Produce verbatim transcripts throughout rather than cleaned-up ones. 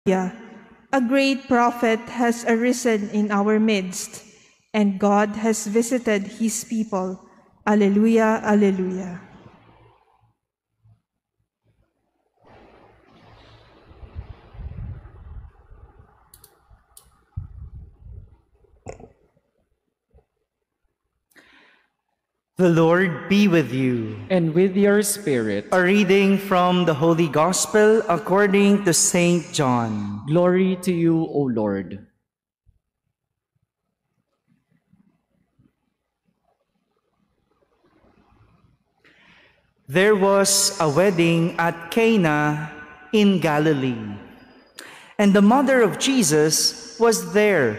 Yeah, a great prophet has arisen in our midst, and God has visited his people. Alleluia, alleluia. The Lord be with you. And with your spirit. A reading from the Holy Gospel according to Saint John. Glory to you, O Lord. There was a wedding at Cana in Galilee, and the mother of Jesus was there.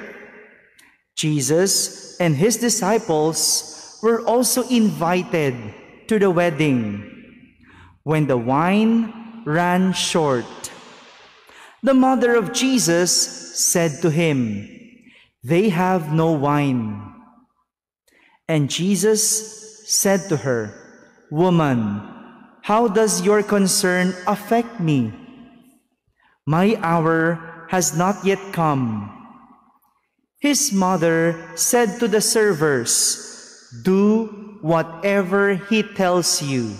Jesus and his disciples were also invited to the wedding. When the wine ran short, the mother of Jesus said to him, "They have no wine." And Jesus said to her, "Woman, how does your concern affect me? My hour has not yet come." His mother said to the servers, "Do whatever he tells you."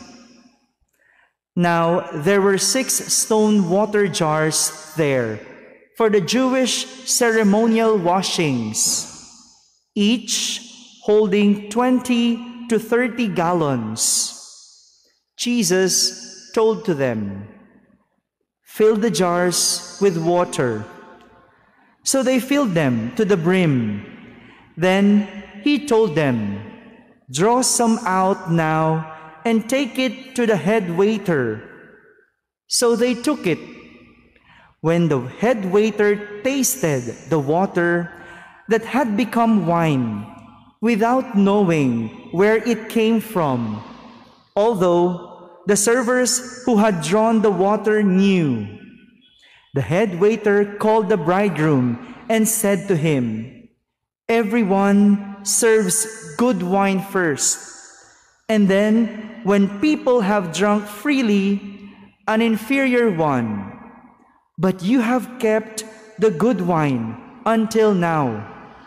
Now there were six stone water jars there for the Jewish ceremonial washings, each holding twenty to thirty gallons. Jesus told to them, "Fill the jars with water." So they filled them to the brim. Then he told them, "Draw some out now and take it to the head waiter." So they took it. When the head waiter tasted the water that had become wine, without knowing where it came from, although the servers who had drawn the water knew, the head waiter called the bridegroom and said to him, "Everyone serves good wine first, and then when people have drunk freely, an inferior one. But you have kept the good wine until now."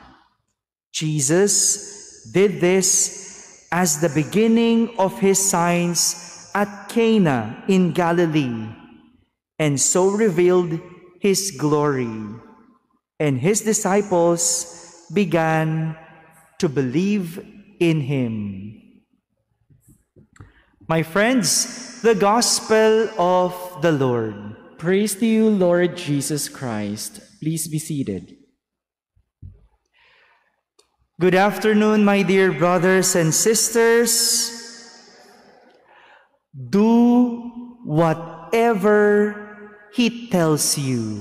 Jesus did this as the beginning of his signs at Cana in Galilee, and so revealed his glory. And his disciples began to believe in him. My friends, the Gospel of the Lord. Praise to you, Lord Jesus Christ. Please be seated. Good afternoon, my dear brothers and sisters. Do whatever he tells you.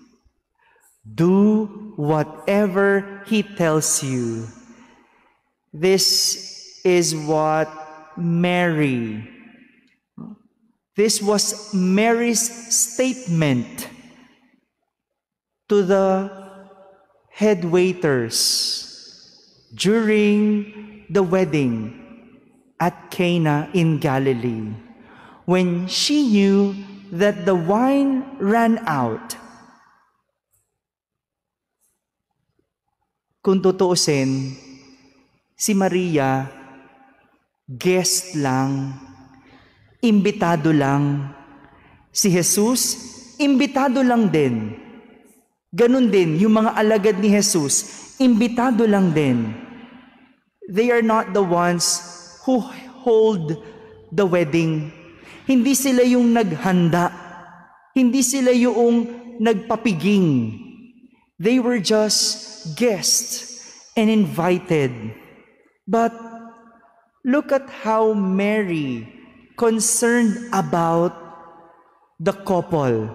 Do whatever he tells you. This is what Mary, this was Mary's statement to the head waiters during the wedding at Cana in Galilee, when she knew that the wine ran out. Kung tutuusin, si Maria, guest lang, imbitado lang. Si Jesus, imbitado lang din. Ganun din, yung mga alagad ni Jesus, imbitado lang din. They are not the ones who hold the wedding. Hindi sila yung naghanda. Hindi sila yung nagpapiging. They were just guests and invited. But look at how Mary concerned about the couple.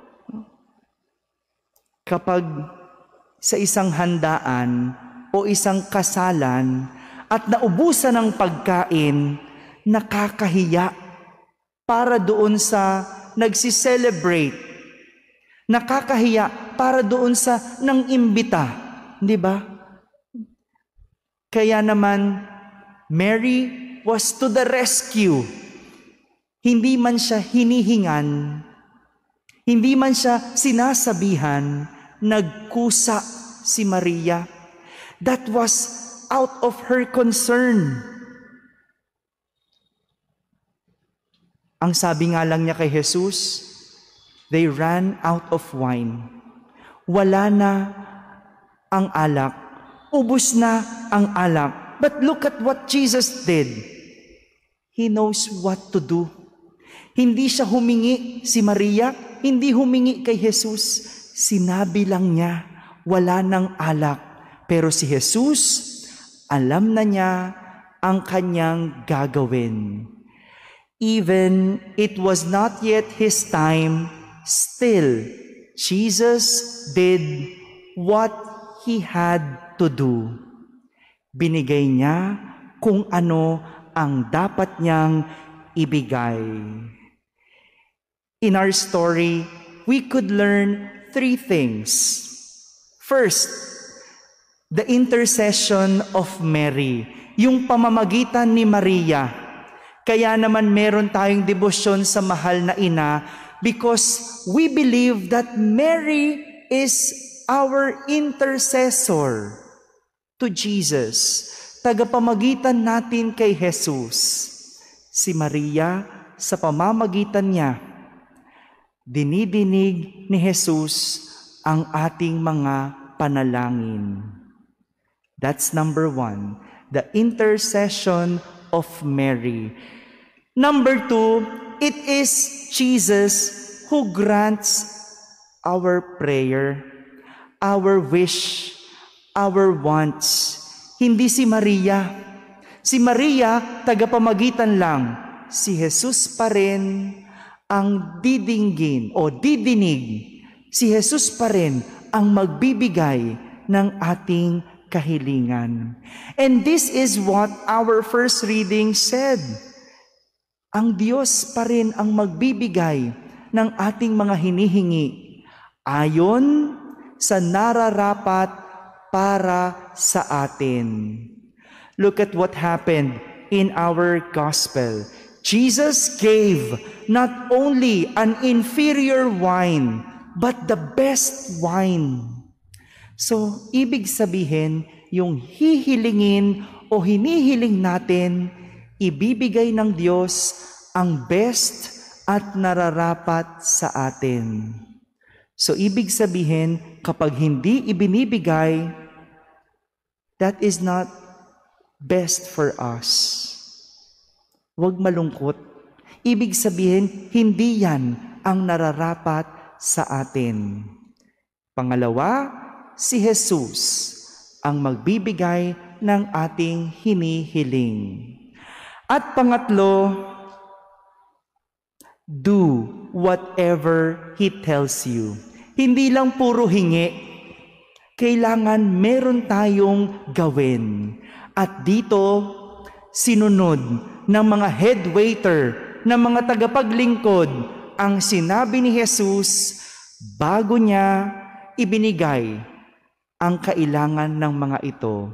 Kapag sa isang handaan o isang kasalan at naubusan ng pagkain, nakakahiya para doon sa nagsi-celebrate. Nakakahiya para doon sa nang imbita, di ba? Kaya naman, Mary was to the rescue. Hindi man siya hinihingan, Hindi man siya sinasabihan, nagkusa si Maria. That was out of her concern. Ang sabi nga lang niya kay Jesus, they ran out of wine. Wala na ang alak. Ubus na ang alak. But look at what Jesus did. He knows what to do. Hindi siya humingi si Maria, hindi humingi kay Jesus. Sinabi lang niya, wala nang alak. Pero si Jesus, alam na niya ang kanyang gagawin. Even it was not yet his time, still, Jesus did what he had to do. Binigay niya kung ano ang dapat niyang ibigay. In our story, we could learn three things. First, the intercession of Mary, yung pamamagitan ni Maria. Kaya naman meron tayong debosyon sa mahal na ina because we believe that Mary is our intercessor to Jesus. Tagapamagitan natin kay Jesus. Si Maria, sa pamamagitan niya, dinidinig ni Jesus ang ating mga panalangin. That's number one, the intercession of Mary. Number two, it is Jesus who grants our prayer, our wish, our wants. Hindi si Maria. Si Maria, tagapamagitan lang. Si Jesus pa rin ang didinggin o didinig. Si Jesus pa rin ang magbibigay ng ating kahilingan. And this is what our first reading said. Ang Diyos pa rin ang magbibigay ng ating mga hinihingi ayon sa nararapat para sa atin. Look at what happened in our gospel. Jesus gave not only an inferior wine, but the best wine. So, ibig sabihin, yung hihilingin o hinihiling natin, ibibigay ng Diyos ang best at nararapat sa atin. So, ibig sabihin, kapag hindi ibinibigay, that is not best for us. Huwag malungkot. Ibig sabihin, hindi yan ang nararapat sa atin. Pangalawa, si Jesus ang magbibigay ng ating hinihiling. At pangatlo, do whatever He tells you. Hindi lang puro hingi. Kailangan meron tayong gawin. At dito, sinunod ng mga head waiter, ng mga tagapaglingkod, ang sinabi ni Jesus bago niya ibinigay ang kailangan ng mga ito.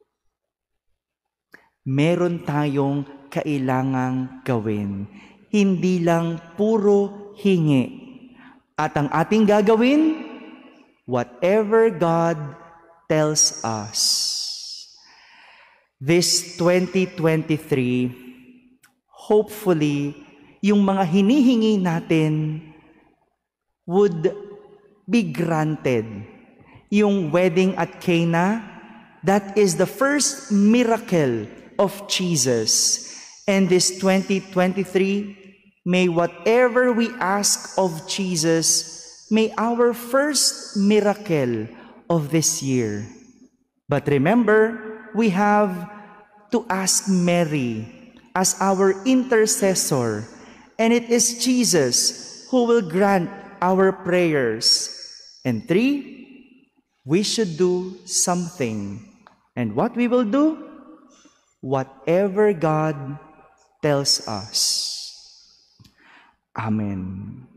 Meron tayong kailangang gawin. Hindi lang puro hingi. At ang ating gagawin, whatever God tells us. This twenty twenty-three, hopefully, yung mga hinihingi natin would be granted. Yung wedding at Cana, that is the first miracle of Jesus. And this twenty twenty-three, may whatever we ask of Jesus, may our first miracle of this year. But remember, we have to ask Mary as our intercessor, and it is Jesus who will grant our prayers. And three, we should do something. And what we will do? Whatever God tells us. Amen.